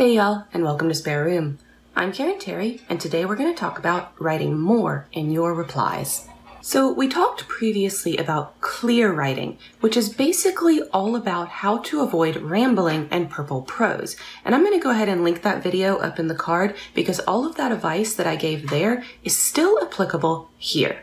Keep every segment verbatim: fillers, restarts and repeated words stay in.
Hey y'all, and welcome to Spare Room. I'm Karen Terry, and today we're going to talk about writing more in your replies. So we talked previously about clear writing, which is basically all about how to avoid rambling and purple prose. And I'm going to go ahead and link that video up in the card because all of that advice that I gave there is still applicable here.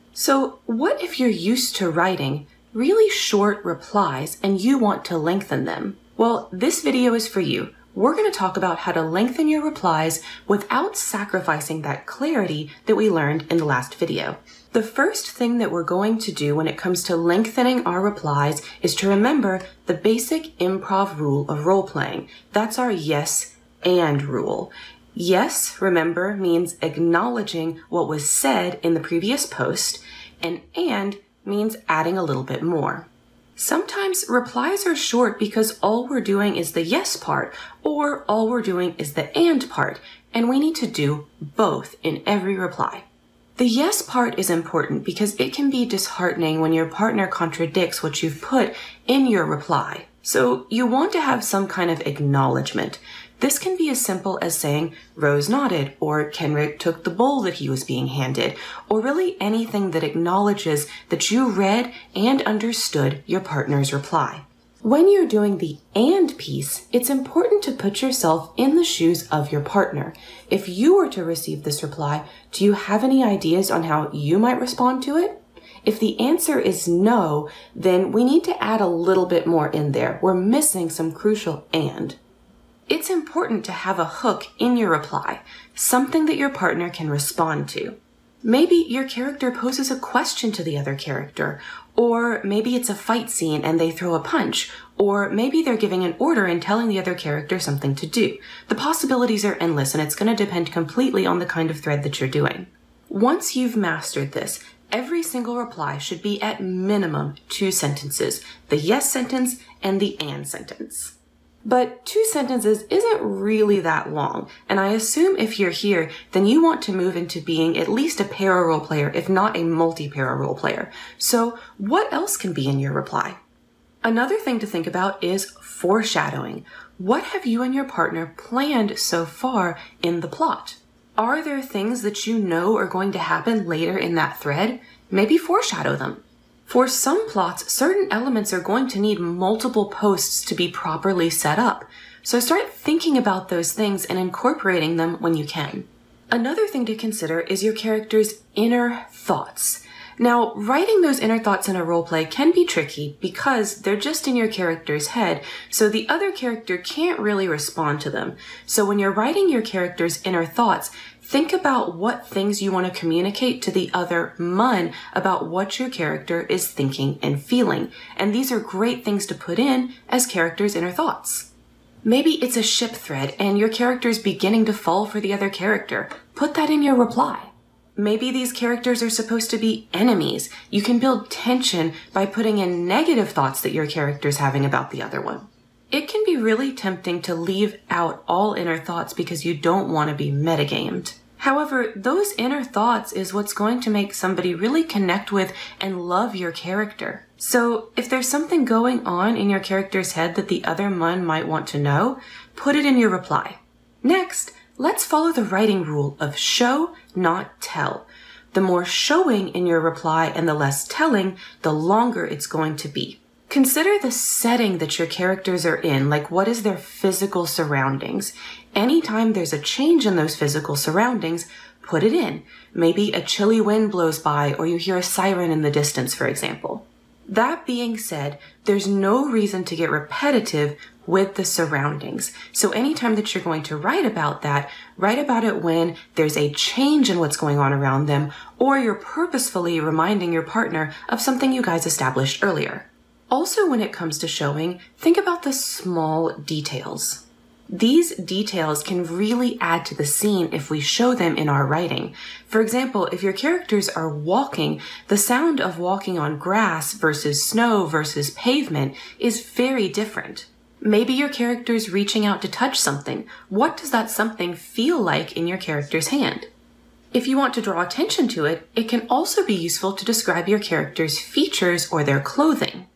So what if you're used to writing really short replies and you want to lengthen them? Well, this video is for you. We're going to talk about how to lengthen your replies without sacrificing that clarity that we learned in the last video. The first thing that we're going to do when it comes to lengthening our replies is to remember the basic improv rule of role-playing. That's our yes and rule. Yes, remember, means acknowledging what was said in the previous post, and and means adding a little bit more. Sometimes replies are short because all we're doing is the yes part, or all we're doing is the and part, and we need to do both in every reply. The yes part is important because it can be disheartening when your partner contradicts what you've put in your reply. So you want to have some kind of acknowledgement. This can be as simple as saying, Rose nodded, or Kenrick took the bowl that he was being handed, or really anything that acknowledges that you read and understood your partner's reply. When you're doing the and piece, it's important to put yourself in the shoes of your partner. If you were to receive this reply, do you have any ideas on how you might respond to it? If the answer is no, then we need to add a little bit more in there. We're missing some crucial and. It's important to have a hook in your reply, something that your partner can respond to. Maybe your character poses a question to the other character, or maybe it's a fight scene and they throw a punch, or maybe they're giving an order and telling the other character something to do. The possibilities are endless, and it's going to depend completely on the kind of thread that you're doing. Once you've mastered this, every single reply should be at minimum two sentences, the yes sentence and the and sentence. But two sentences isn't really that long, and I assume if you're here, then you want to move into being at least a para role player, if not a multi-para role player. So what else can be in your reply? Another thing to think about is foreshadowing. What have you and your partner planned so far in the plot? Are there things that you know are going to happen later in that thread? Maybe foreshadow them. For some plots, certain elements are going to need multiple posts to be properly set up, so start thinking about those things and incorporating them when you can. Another thing to consider is your character's inner thoughts. Now, writing those inner thoughts in a roleplay can be tricky because they're just in your character's head, so the other character can't really respond to them. So when you're writing your character's inner thoughts, think about what things you want to communicate to the other mun about what your character is thinking and feeling. And these are great things to put in as characters' inner thoughts. Maybe it's a ship thread and your character is beginning to fall for the other character. Put that in your reply. Maybe these characters are supposed to be enemies. You can build tension by putting in negative thoughts that your character's having about the other one. It can be really tempting to leave out all inner thoughts because you don't want to be metagamed. However, those inner thoughts is what's going to make somebody really connect with and love your character. So if there's something going on in your character's head that the other mun might want to know, put it in your reply. Next, let's follow the writing rule of show, not tell. The more showing in your reply and the less telling, the longer it's going to be. Consider the setting that your characters are in, like what is their physical surroundings. Anytime there's a change in those physical surroundings, put it in. Maybe a chilly wind blows by or you hear a siren in the distance, for example. That being said, there's no reason to get repetitive with the surroundings. So anytime that you're going to write about that, write about it when there's a change in what's going on around them, or you're purposefully reminding your partner of something you guys established earlier. Also, when it comes to showing, think about the small details. These details can really add to the scene if we show them in our writing. For example, if your characters are walking, the sound of walking on grass versus snow versus pavement is very different. Maybe your character's reaching out to touch something. What does that something feel like in your character's hand? If you want to draw attention to it, it can also be useful to describe your character's features or their clothing.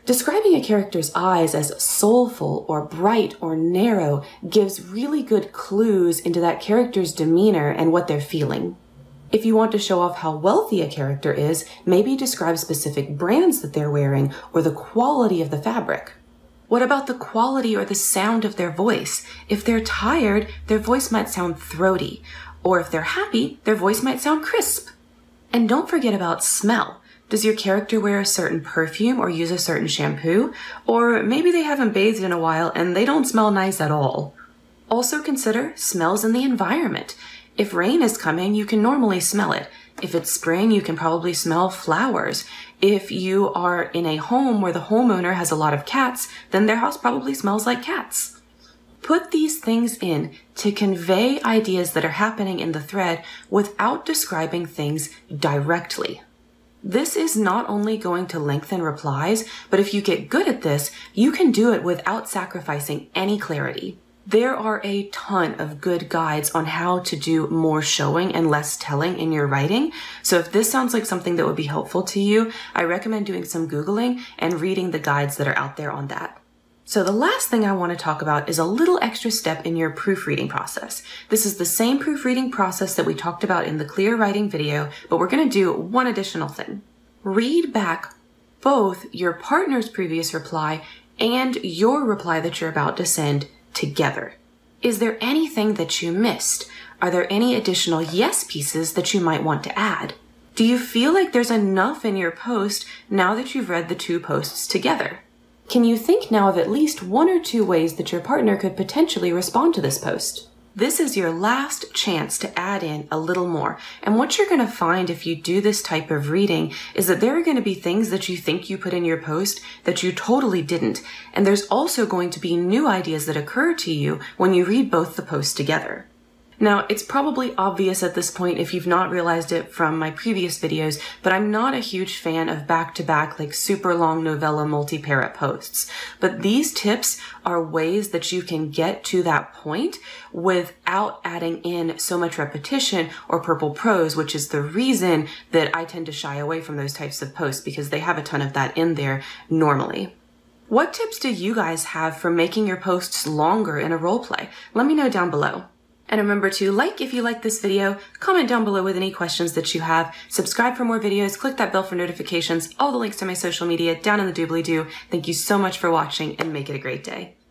Describing a character's eyes as soulful or bright or narrow gives really good clues into that character's demeanor and what they're feeling. If you want to show off how wealthy a character is, maybe describe specific brands that they're wearing or the quality of the fabric. What about the quality or the sound of their voice? If they're tired, their voice might sound throaty, or if they're happy, their voice might sound crisp. And don't forget about smell. Does your character wear a certain perfume or use a certain shampoo? Or maybe they haven't bathed in a while and they don't smell nice at all. Also consider smells in the environment. If rain is coming, you can normally smell it. If it's spring, you can probably smell flowers. If you are in a home where the homeowner has a lot of cats, then their house probably smells like cats. Put these things in to convey ideas that are happening in the thread without describing things directly. This is not only going to lengthen replies, but if you get good at this, you can do it without sacrificing any clarity. There are a ton of good guides on how to do more showing and less telling in your writing. So if this sounds like something that would be helpful to you, I recommend doing some Googling and reading the guides that are out there on that. So the last thing I want to talk about is a little extra step in your proofreading process. This is the same proofreading process that we talked about in the clear writing video, but we're going to do one additional thing. Read back both your partner's previous reply and your reply that you're about to send together. Is there anything that you missed? Are there any additional yes pieces that you might want to add? Do you feel like there's enough in your post now that you've read the two posts together? Can you think now of at least one or two ways that your partner could potentially respond to this post? This is your last chance to add in a little more. And what you're going to find if you do this type of reading is that there are going to be things that you think you put in your post that you totally didn't. And there's also going to be new ideas that occur to you when you read both the posts together. Now, it's probably obvious at this point if you've not realized it from my previous videos, but I'm not a huge fan of back-to-back, like super long novella multi-parrot posts. But these tips are ways that you can get to that point without adding in so much repetition or purple prose, which is the reason that I tend to shy away from those types of posts because they have a ton of that in there normally. What tips do you guys have for making your posts longer in a role play? Let me know down below. And remember to like if you like this video, comment down below with any questions that you have, subscribe for more videos, click that bell for notifications, all the links to my social media down in the doobly-doo. Thank you so much for watching and make it a great day.